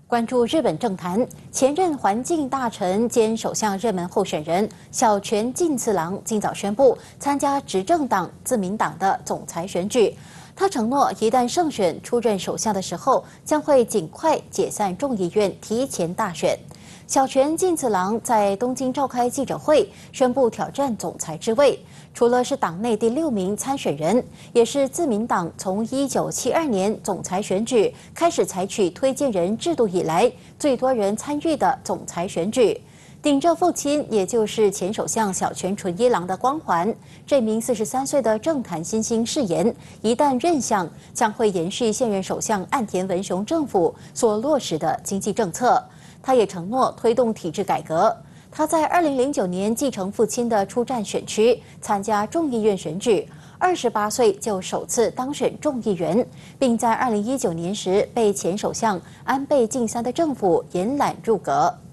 关注日本政坛，前任环境大臣兼首相热门候选人小泉进次郎今早宣布参加执政党自民党的总裁选举。他承诺，一旦胜选出任首相的时候，将会尽快解散众议院，提前大选。小泉进次郎在东京召开记者会，宣布挑战总裁之位。除了是党内第6名参选人，也是自民党从1972年总裁选举开始采取推荐人制度以来最多人参与的总裁选举。顶着父亲，也就是前首相小泉纯一郎的光环，这名43岁的政坛新星誓言，一旦任相，将会延续现任首相岸田文雄政府所落实的经济政策。他也承诺推动体制改革。他在2009年继承父亲的出战选区，参加众议院选举，28岁就首次当选众议员，并在2019年时被前首相安倍晋三的政府延揽入阁。